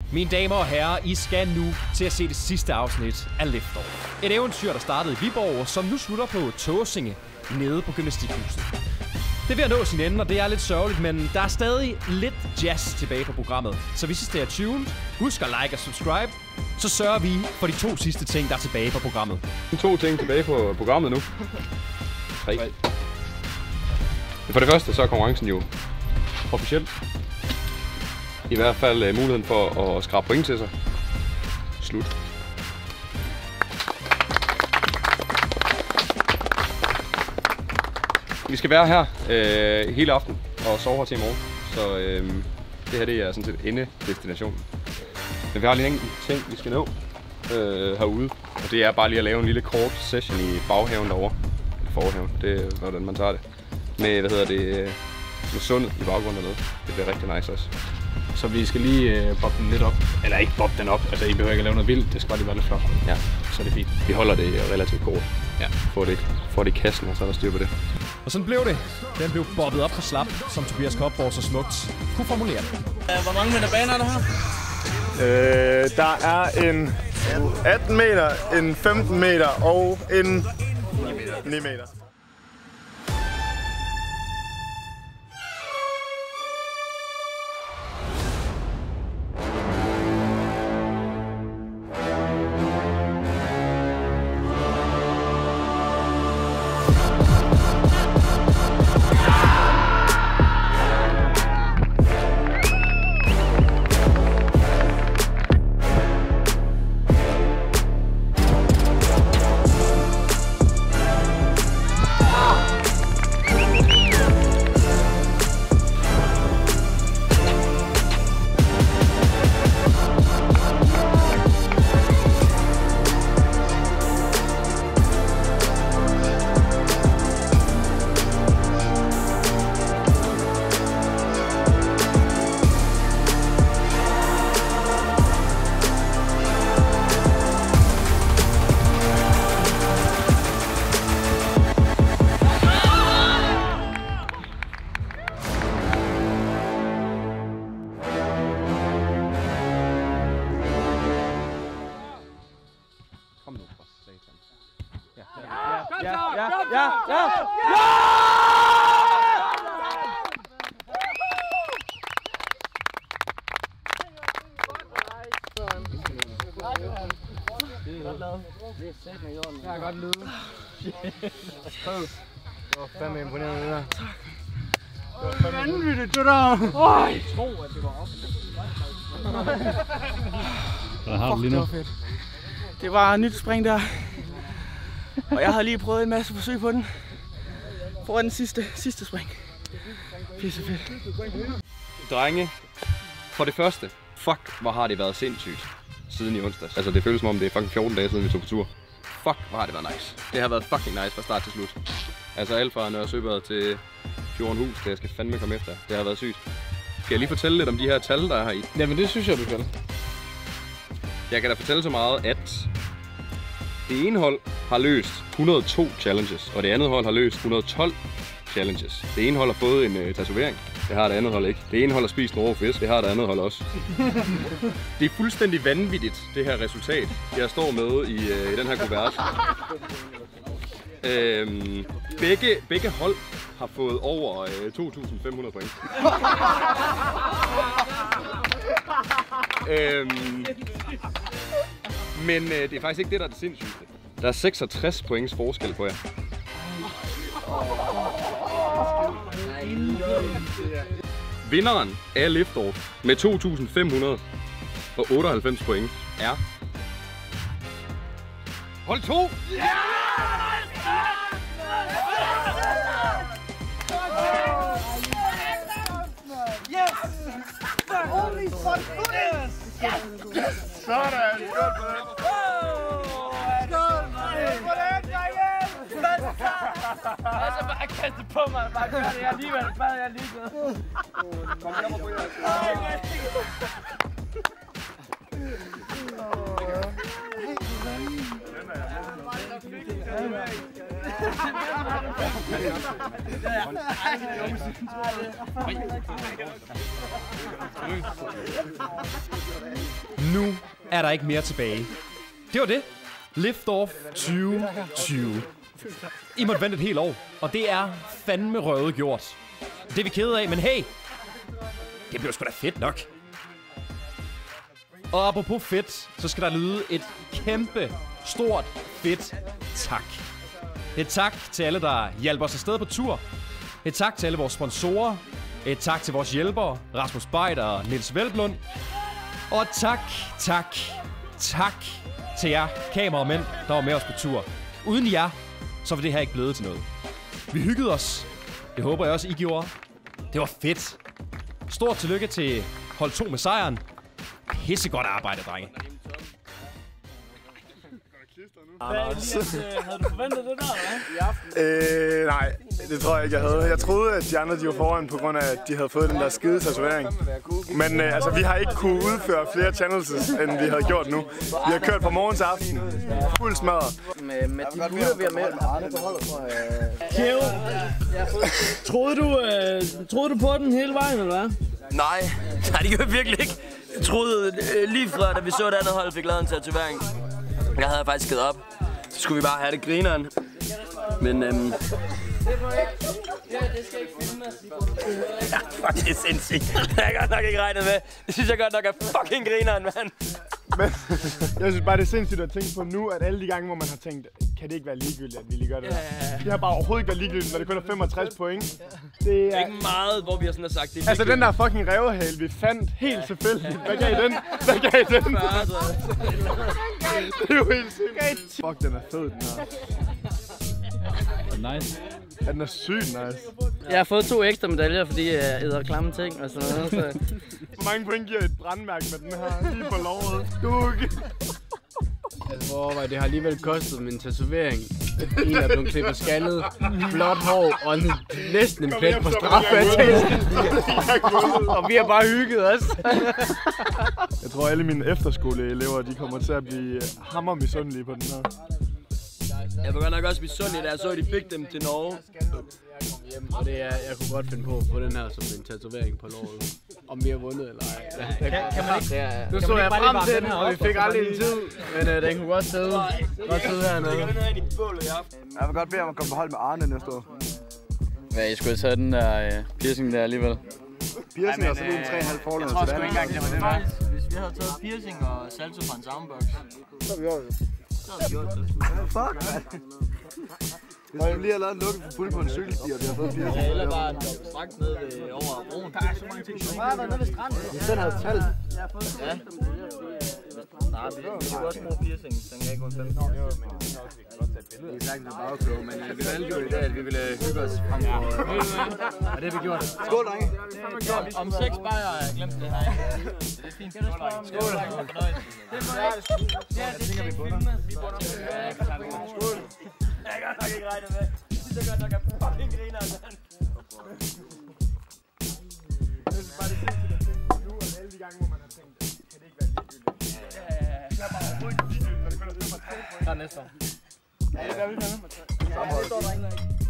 Mine damer og herrer, I skal nu til at se det sidste afsnit af Liftoff. Et eventyr, der startede i Viborg, som nu slutter på Tåsinge, nede på gymnastikhuset. Det er ved at nå sin ende, og det er lidt sørgeligt, men der er stadig lidt jazz tilbage på programmet. Så hvis I stay tuned, husk at like og subscribe, så sørger vi for de 2 sidste ting, der er tilbage på programmet. 2 ting tilbage på programmet nu. 3. For det første, så er konkurrencen jo officielt. I hvert fald muligheden for at skrabe point til sig. Slut. Vi skal være her hele aften og sove her til i morgen. Så det her det er sådan set endedestinationen. Men vi har lige en enkelt ting, vi skal nå herude. Og det er bare lige at lave en lille kort session i baghaven derovre. Eller forhaven, det er hvordan man tager det. Med, med sundet i baggrunden dernede. Det bliver rigtig nice også. Så vi skal lige bobbe den lidt op. Eller ikke bobbe den op, altså I behøver ikke at lave noget vildt, det skal bare lige være lidt flot. Ja. Så er det fint. Vi holder det relativt kort. Ja. Får det i kassen, og så er der styr på det. Og sådan blev det. Den blev bobbet op på slap, som Tobias Kopborg så smukt kunne formulere det. Hvor mange meter baner er der her? Der er en 18 meter, en 15 meter og en 9 meter. Jeg har godt lyde. Det var fandme imponerende det der. Det var vanvittigt det der. Jeg tror at det var op. Hvad har du lige nu? Det var et nyt spring der. Og jeg havde lige prøvet en masse forsøg på den. Foran den sidste spring. Pisse fedt. Drenge, for det første, fuck hvor har det været sindssygt siden i onsdags. Altså det føles som om det er fucking 14 dage siden vi tog på tur. Fuck hvor har det været nice. Det har været fucking nice fra start til slut. Altså alt fra Nørre Søbad til Fjordenhus, det jeg skal fandme komme efter. Det har været sygt. Skal jeg lige fortælle lidt om de her tal, der er her i? Jamen det synes jeg, du kan. Jeg kan da fortælle så meget, at det ene hold har løst 102 challenges, og det andet hold har løst 112 challenges. Det ene hold har fået en tatovering, det har det andet hold ikke. Det ene hold har spist en rå fisk, det har det andet hold også. Det er fuldstændig vanvittigt, det her resultat, jeg står med i den her kuvert. Begge hold har fået over 2.500 point. Men det er faktisk ikke det, der er det sindssygste. Der er 66 points forskel på jer. Vinderen af Liftoff med 2.598 point er... Hold 2! Holy fuck! Sådan, skål på den. Skål, mand! Hvordan, drenge? Altså bare kaste på mig, bare gør det. Jeg er alligevel bad, jeg er ligeglad. Kom her på jer. Ja. Nu er der ikke mere tilbage. Det var det. Liftoff 2020. I måtte vente et helt år, og det er fandme røvet gjort. Det er vi kede af, men hey, det bliver sgu da fedt nok. Og apropos fedt, så skal der lyde et kæmpe, stort, fedt tak. Et tak til alle, der hjælper os afsted på tur. Et tak til alle vores sponsorer. Et tak til vores hjælpere, Rasmus Beider og Niels Velblund. Og tak til jer kameramænd, der var med os på tur. Uden jer, så var det her ikke blevet til noget. Vi hyggede os. Det håber jeg også, I gjorde. Det var fedt. Stort tillykke til hold 2 med sejren. Pissegodt arbejde, drenge. Havde du forventet det der, eller Nej, det tror jeg ikke, jeg havde. Jeg troede, at de andre de var foran på grund af, at de havde fået den der skide tatovering. Men altså, vi har ikke kunne udføre flere channels, end vi havde gjort nu. Vi har kørt fra morgen til aften. Fuld smadret. Med de gutter, vi har med. Kjell, troede du på den hele vejen, eller hvad? Nej, det gjorde jeg virkelig ikke. Jeg troede lige fra, da vi så det andet hold, fik lavet en tatovering. Jeg havde faktisk givet op. Så skulle vi bare have det grineren. Men ja, fuck, det er sindssygt. Det har jeg godt nok ikke regnet med. Det synes jeg godt nok er fucking grineren, mand. Men jeg synes bare, det er sindssygt at tænke på nu, at alle de gange, hvor man har tænkt, kan det ikke være ligegyldigt, at vi lige gør det her. Det har bare overhovedet ikke været ligegyldigt, når det kun er 65 point. Det er ikke meget, hvor vi har sådan sagt det. Altså den der fucking rævehale, vi fandt helt selvfølgelig. Hvad gav den? Hvad gav den? Det er jo helt sindssygt. Fuck, den er fed, den her. Nice. Ja, den er sygt nice. Jeg har fået 2 ekstra medaljer, fordi jeg æder klamme ting og sådan noget. Så. Hvor mange point giver et brandmærke med den her lige på låret? Duk! Altså, det har alligevel kostet min tatovering. En er blevet klippet skaldet, blåt hår og næsten en plet på straffertagelsen. Og vi har bare hygget os. Jeg tror, alle mine efterskoleelever, de kommer til at blive hammermisundelige på den her. Jeg var godt nok også misundelig, da jeg så, at de fik dem til Norge. Og det er, jeg kunne godt finde på at få den her som en tatovering på låret. Om vi har vundet eller ej. Kan man ikke? Nu så jeg frem til den, og vi fik aldrig en tid. Men den kunne godt sidde hernede. Jeg vil godt bede om at komme på hold med Arne næste år. Hvad, I skulle have taget den der piercing der alligevel? Piercing er sådan en 3,5 forløb. Jeg tror sgu ikke engang, det var det der. Hvis vi havde taget piercing og salto fra en soundbox, Så har vi gjort det. så havde vi gjort det. Fuck, man. Hvis vi lige har lavet en lukke for fuld på en cykelsti, og vi har fået piercing. Eller bare straks ned over broen. Der er så mange ting. Jeg har været nede ved stranden. Vi selv havde talt. Ja. Nej, vi kunne også bruge piercing. Den kan ikke kun 15. Vi er sagt, det er bagklog, men vi valgte jo i dag, at vi ville hygge os frem for... Og det har vi gjort. Skål, drenge. Om 6 bajer har jeg glemt det her. Det er fint. Skål. Ja, det tænker vi på dig. Skål. Jeg har godt nok ikke regnet med. Jeg synes godt nok er fucking griner, mand. Jeg synes bare, det er sindssygt at tænke nu, at alle de gange, hvor man har tænkt, kan det ikke være ligegyldigt. Det er bare overhovedet ikke ligegyldigt, når det kun er 35 point. Der er næste år. Ja, det er vi fandme.